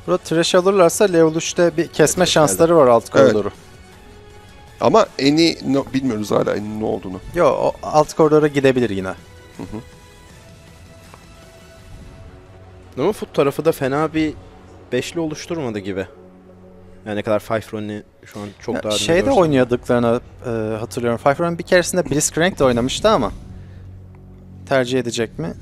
Burada trash alırlarsa level 3'te bir kesme şansları var alt koridoru. Evet. Ama eni bilmiyoruz hala enin ne olduğunu. Yo, o alt koridora gidebilir yine. Hı. Ama Foot tarafı da fena bir beşli oluşturmadı gibi. Yani ne kadar Five Run'ı şu an çok daha... Şeyde oynadıklarını hatırlıyorum. Five Run bir keresinde Blitzcrank de oynamıştı ama tercih edecek mi?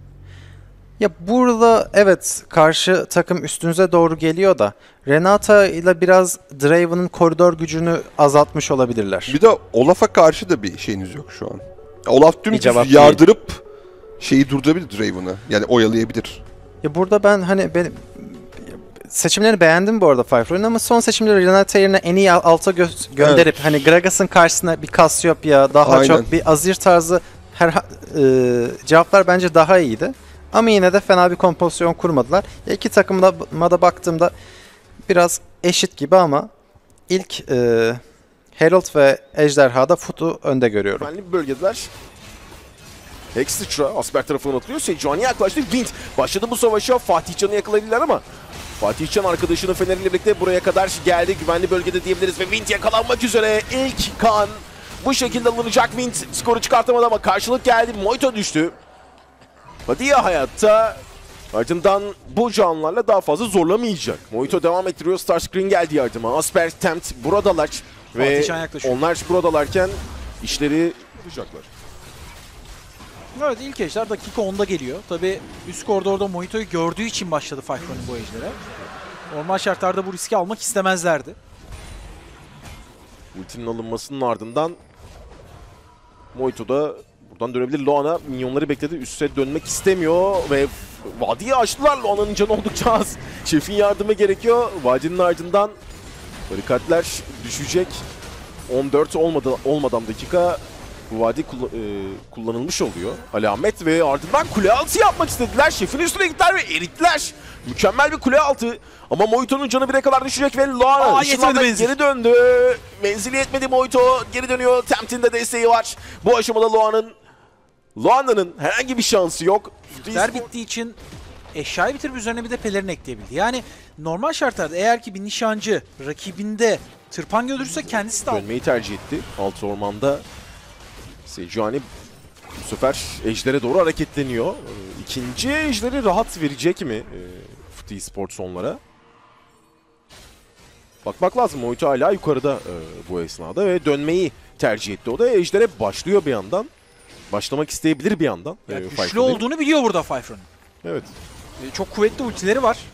Ya burada evet karşı takım üstünüze doğru geliyor da Renata ile biraz Draven'ın koridor gücünü azaltmış olabilirler. Bir de Olaf'a karşı da bir şeyiniz yok şu an. Olaf dümdüz yardırıp şeyi durdurabilir Draven'ı. Yani oyalayabilir. Ya burada ben hani seçimlerini beğendim bu arada Five Run'un ama son seçimleri Renata yerine en iyi alta gönderip hani Gragas'ın karşısına bir Cassiopeia daha çok bir Azir tarzı cevaplar bence daha iyiydi. Ama yine de fena bir kompozisyon kurmadılar. İki takıma da baktığımda biraz eşit gibi ama ilk Herald ve Ejderha'da Foot'u önde görüyorum. Güvenli bir bölgedeler. Hex sıçra Asper tarafından atılıyor. Sejuani yaklaştı. Wind başladı bu savaşa. Fatih Can'ı yakalayabilirler ama Fatih Can arkadaşının feneriyle birlikte buraya kadar geldi. Güvenli bölgede diyebiliriz ve Wind yakalanmak üzere. İlk kan bu şekilde alınacak. Wind skoru çıkartamadı ama karşılık geldi. Moito düştü. Padilla hayatta. Ardından bu canlarla daha fazla zorlamayacak. Moito devam ettiriyor. Starscreen geldi yardıma. Asper, Tempt buradalar. Ve onlar buradalarken işleri yapacaklar. Evet, ilk ejder dakika 10'da geliyor. Tabi üst koridorda Moito'yu gördüğü için başladı Five-Run'un bu ejdere. Normal şartlarda bu riski almak istemezlerdi. Ultinin alınmasının ardından Moito da buradan dönebilir. Loana minyonları bekledi. Üste dönmek istemiyor ve vadiyi açtılar. Loana'nın canı oldukça az. Şef'in yardımı gerekiyor. Vadinin ardından barikatlar düşecek. 14 olmadan dakika bu vadi kullanılmış oluyor. Alamet ve ardından kule altı yapmak istediler. Şef'in üstüne gittiler ve erittiler. Mükemmel bir kule altı. Ama Moito'nun canı 1'e kadar düşecek ve Loana geri döndü. Menzili yetmedi, Moito geri dönüyor. Tempt'in de desteği var. Bu aşamada Loana'nın herhangi bir şansı yok. Der bittiği için eşyayı bitirip üzerine bir de pelerin ekleyebildi. Yani normal şartlarda eğer ki bir nişancı rakibinde tırpan görürse kendisi de dönmeyi tercih etti. Alt ormanda Sejuani bu sefer ejdere doğru hareketleniyor. İkinci ejderi rahat verecek mi FT Sports onlara? Bakmak lazım. Moito hala yukarıda bu esnada ve dönmeyi tercih etti. O da ejdere başlıyor bir yandan. Başlamak isteyebilir bir yandan. Yani güçlü olduğunu biliyor burada Five-Run'un. Evet. Çok kuvvetli ultileri var.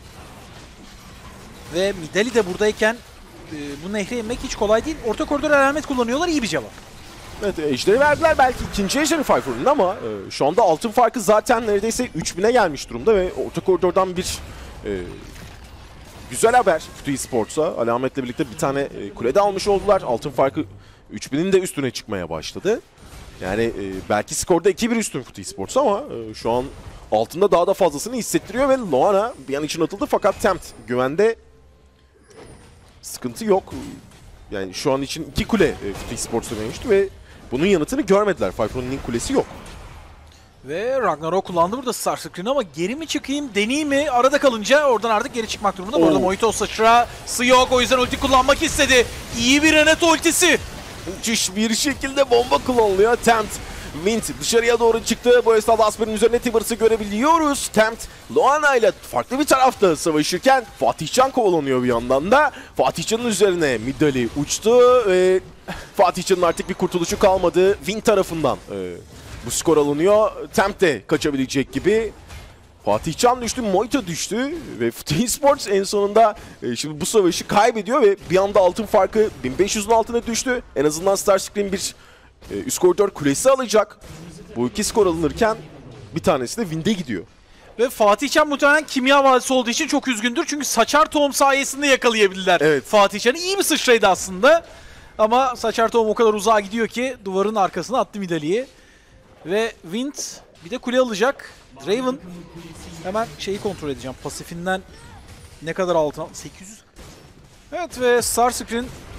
Ve Midali de buradayken bu nehre inmek hiç kolay değil. Orta koridor alamet kullanıyorlar, iyi bir cevap. Evet, ejderi verdiler belki ikinci ejderi Five-Run'un ama şu anda altın farkı zaten neredeyse 3000'e gelmiş durumda ve orta koridordan bir güzel haber FT Sports'a. Alametle birlikte bir tane kulede almış oldular. Altın farkı 3000'in de üstüne çıkmaya başladı. Yani belki skorda 2-1 üstün FT Sports ama şu an altında daha da fazlasını hissettiriyor ve Loana bir an için atıldı fakat Tempt güvende, sıkıntı yok. Yani şu an için 2 kule FT Sports'a dönmüştü ve bunun yanıtını görmediler. Five-Run'un kulesi yok. Ve Ragnarok kullandı burada Starscreen'i ama geri mi çıkayım, deneyeyim mi? Arada kalınca oradan artık geri çıkmak durumunda. Burada Moito sıçrası yok, o yüzden ulti kullanmak istedi. İyi bir Renata ultisi. Müthiş bir şekilde bomba kullanılıyor. Tempt, Wind dışarıya doğru çıktı. Bu esnada Asper'in üzerine Tibers'ı görebiliyoruz. Tempt, Loana ile farklı bir tarafta savaşırken Fatih Can kovalanıyor bir yandan da. Fatih Can'ın üzerine Midali uçtu ve Fatih Can'ın artık bir kurtuluşu kalmadı. Wind tarafından bu skor alınıyor. Tempt de kaçabilecek gibi. Fatih Can düştü, Moito düştü ve FT Sports en sonunda şimdi bu savaşı kaybediyor ve bir anda altın farkı 1500'ün altına düştü. En azından Starscream bir üst koridor kulesi alacak. Bu iki skor alınırken bir tanesi de Wind'e gidiyor. Ve Fatih Can muhtemelen kimya vadisi olduğu için çok üzgündür. Çünkü saçar tohum sayesinde yakalayabildiler. Evet. Fatih Can'ı iyi bir sıçraydı aslında. Ama saçar tohum o kadar uzağa gidiyor ki duvarın arkasına attı Midali'yi. Ve Wind bir de kule alacak. Draven hemen şeyi kontrol edeceğim. Pasifinden ne kadar altına? 800. Evet ve Starscreen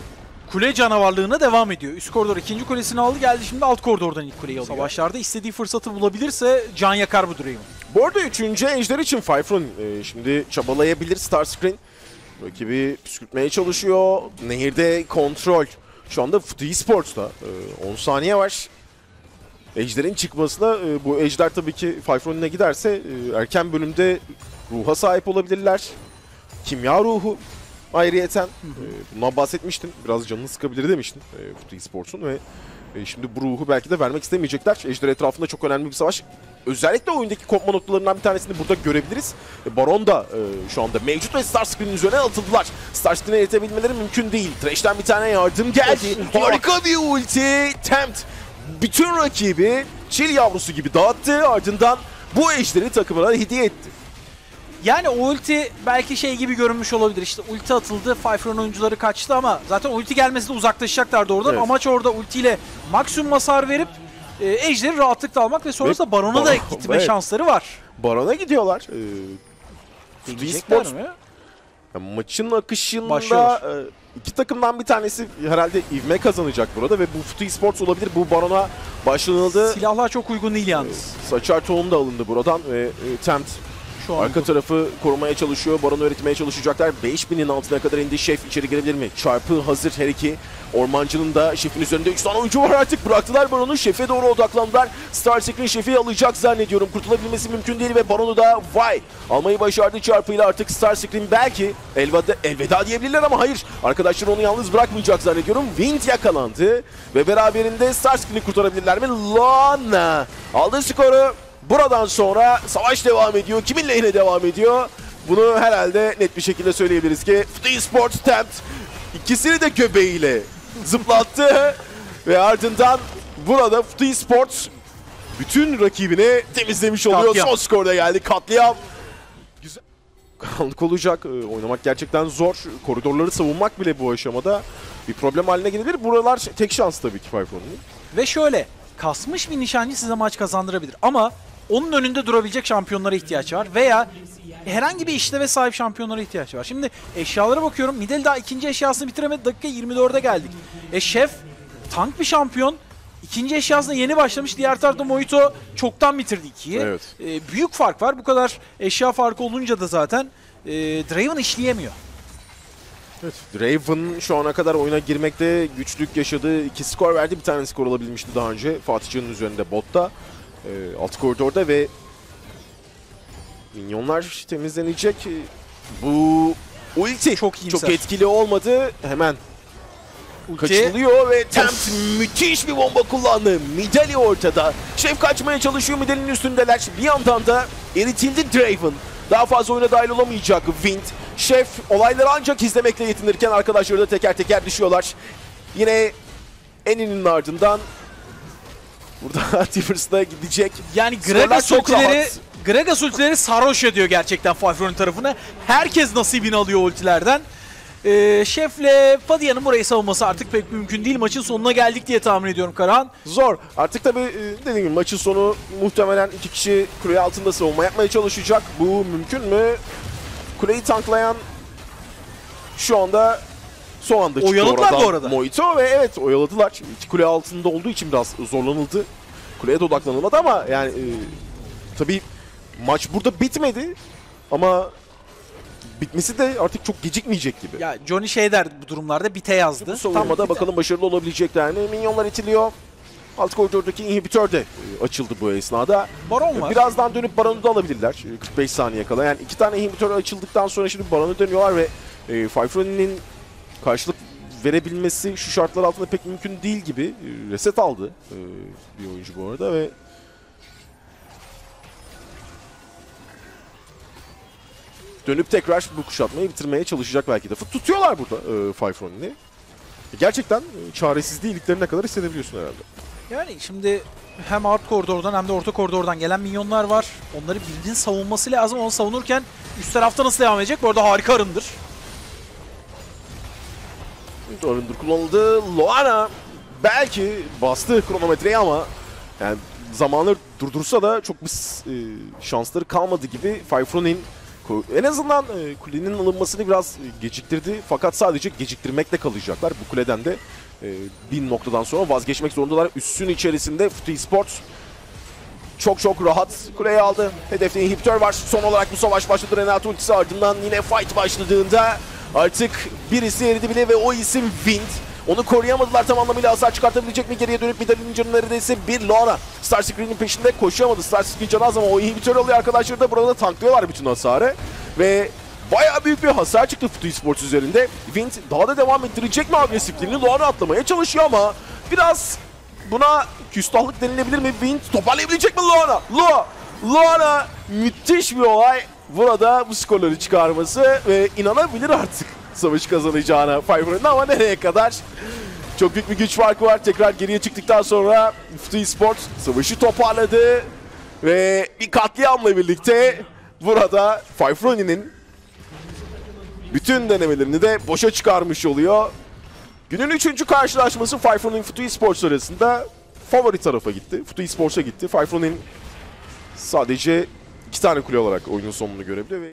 kule canavarlığına devam ediyor. Üst koridor ikinci kulesini aldı, geldi şimdi alt koridordan ilk kuleyi alıyor. Savaşlarda istediği fırsatı bulabilirse can yakar bu Draven. Bu arada 3. ejder için Fifron şimdi çabalayabilir. Starscreen rakibi püskürtmeye çalışıyor. Nehirde kontrol. Şu anda Fut Esports'ta 10 saniye var. Ejder'in çıkmasına bu ejder tabii ki Fifron'una giderse erken bölümde ruha sahip olabilirler. Kimya ruhu ayrıyeten. Bundan bahsetmiştim. Biraz canını sıkabilir demiştim Fut Esports'un ve şimdi bu ruhu belki de vermek istemeyecekler. Ejder etrafında çok önemli bir savaş. Özellikle oyundaki kopma noktalarından bir tanesini burada görebiliriz. Baron da şu anda mevcut ve Starscreen'in üzerine atıldılar. Starscreen'e eritebilmeleri mümkün değil. Thresh'ten bir tane yardım geldi. Harika bir ulti. Tempt bütün rakibi çil yavrusu gibi dağıttı. Ardından bu ejderi takımına hediye etti. Yani o ulti belki şey gibi görünmüş olabilir. İşte ulti atıldı, Fifron oyuncuları kaçtı ama zaten ulti gelmesinde uzaklaşacaklardı oradan. Evet. Amaç orada ultiyle maksimum hasar verip ejderi rahatlıkla almak ve sonrasında Baron'a da gitme evet, şansları var. Baron'a gidiyorlar. Fut Gidecekler Esports mi? maçın akışında Başlıyor. iki takımdan bir tanesi herhalde ivme kazanacak burada ve bu Fut Esports olabilir. Bu Baron'a başlanıldı. Silahlar çok uygun değil yalnız. Saçar tohum da alındı buradan ve Tempt Şu an arka tarafı korumaya çalışıyor. Baron'u öğretmeye çalışacaklar. 5000'in altına kadar indi. Şef içeri girebilir mi? Çarpı hazır her iki. Ormancı'nın da Şef'in üzerinde 3 tane oyuncu var artık. Bıraktılar Baron'u. Şef'e doğru odaklandılar. Starscreen Şef'i alacak zannediyorum. Kurtulabilmesi mümkün değil ve Baron'u da vay almayı başardı çarpıyla. Artık Starscreen belki elveda diyebilirler ama hayır. Arkadaşlar onu yalnız bırakmayacak zannediyorum. Wind yakalandı ve beraberinde Starscreen'i kurtarabilirler mi? Lana aldı skoru. Buradan sonra savaş devam ediyor. Kimin lehine devam ediyor? Bunu herhalde net bir şekilde söyleyebiliriz ki Fut Esports Tempt ikisini de göbeğiyle zıplattı ve ardından burada Fut Esports bütün rakibini temizlemiş oluyor. Katliam. Son skorda geldi. Katliam. Güzel. Karanlık olacak. Oynamak gerçekten zor. Koridorları savunmak bile bu aşamada bir problem haline gelebilir. Buralar tek şans tabii ki Fifron'un. ve şöyle kasmış bir nişancı size maç kazandırabilir ama onun önünde durabilecek şampiyonlara ihtiyaç var veya herhangi bir işleve sahip şampiyonlara ihtiyaç var. Şimdi eşyalara bakıyorum. Midel daha ikinci eşyasını bitiremedi. Dakika 24'e geldik. Şef tank bir şampiyon. İkinci eşyasına yeni başlamış. Diğer tarafta Mojito çoktan bitirdi 2'yi. Evet. Büyük fark var. Bu kadar eşya farkı olunca da zaten Draven işleyemiyor. Evet. Draven şu ana kadar oyuna girmekte güçlük yaşadı. 2 skor verdi. Bir tane skor alabilmişti daha önce. Fatih Can'ın üzerinde botta. Alt koridorda ve minyonlar temizlenecek. Bu ulti Çok iyimser. çok etkili olmadı. Hemen kaçılıyor ve Tempt müthiş bir bomba kullandı. Mideli ortada. Şef kaçmaya çalışıyor. Mideli'nin üstündeler. Bir yandan da eritildi Draven. Daha fazla oyuna dahil olamayacak Wind. Şef olayları ancak izlemekle yetinirken arkadaşları da teker teker düşüyorlar. Yine Eni'nin ardından burada Tivers'da gidecek. Yani Skorlar Gragas çok ultileri, rahat. Gragas ultileri sarhoş ediyor gerçekten Fifron'un tarafına. Herkes nasibini alıyor ultilerden. Şef'le Fadia'nın burayı savunması artık pek mümkün değil. Maçın sonuna geldik diye tahmin ediyorum Karahan. Zor. Artık tabii dediğim gibi maçın sonu muhtemelen 2 kişi kule altında savunma yapmaya çalışacak. Bu mümkün mü? Kuleyi tanklayan şu anda son anda çıktı Oyaladılar oradan bu arada. Mojito ve evet oyaladılar. İki kule altında olduğu için biraz zorlanıldı. Kuleye de odaklanılmadı ama yani tabii maç burada bitmedi ama bitmesi de artık çok gecikmeyecek gibi. Ya Johnny şey derdi bu durumlarda bite yazdı. Bu savunmada Tam bakalım başarılı olabilecekler mi? Minyonlar itiliyor. Alt koridordaki inhibitör de açıldı bu esnada. Baron var. Birazdan dönüp Baron'u da alabilirler. 45 saniye kala. Yani 2 tane inhibitör açıldıktan sonra şimdi Baron'u dönüyorlar ve Fifron'un karşılık verebilmesi şu şartlar altında pek mümkün değil gibi. Reset aldı bir oyuncu bu arada ve dönüp tekrar bu kuşatmayı bitirmeye çalışacak belki de. Tutuyorlar burada Fifron'u. Gerçekten çaresizliği iliklerine kadar hissedebiliyorsun herhalde. Yani şimdi hem alt koridordan hem de orta koridordan gelen minyonlar var. Onları birinin savunması lazım. Onu savunurken üst tarafta nasıl devam edecek? Bu arada harika arındır. Arındır kullanıldı. Loana belki bastı kronometreyi ama yani zamanı durdursa da çok bir şansları kalmadı gibi. Fifron'un En azından kulenin alınmasını biraz geciktirdi. Fakat sadece geciktirmekle kalacaklar. Bu kuleden de bir noktadan sonra vazgeçmek zorundalar. Üssün içerisinde Futu Esports çok rahat kuleyi aldı. Hedefte inhibitör var. Son olarak bu savaş başladı. Renato ultisi ardından yine fight başladığında artık birisi eridi bile ve o isim Wind. Onu koruyamadılar, tam anlamıyla hasar çıkartabilecek mi? Geriye dönüp Nidalee'nin canı neredeyse bir. Loana Starscream'in peşinde koşamadı. Starscream canı az ama o inhibitör alıyor arkadaşları da burada tanklıyorlar bütün hasarı. Ve bayağı büyük bir hasar çıktı Futu Esports üzerinde. Wind daha da devam ettirecek mi agresifliğini? Loana atlamaya çalışıyor ama biraz buna küstahlık denilebilir mi? Wind toparlayabilecek mi Loana? Loana müthiş bir olay. Burada bu skorları çıkarması ve inanabilir artık savaşı kazanacağına Fiverr'ın, ama nereye kadar? Çok büyük bir güç farkı var. Tekrar geriye çıktıktan sonra Futu Esports savaşı toparladı ve bir katliamla birlikte burada Fiverr'ın bütün denemelerini de boşa çıkarmış oluyor. Günün 3. karşılaşması Fiverr'ın Futu Esports arasında favori tarafa gitti. Futu Esports'a gitti. Fiverr'ın sadece 2 tane kule olarak oyunun sonunu görebiliyor ve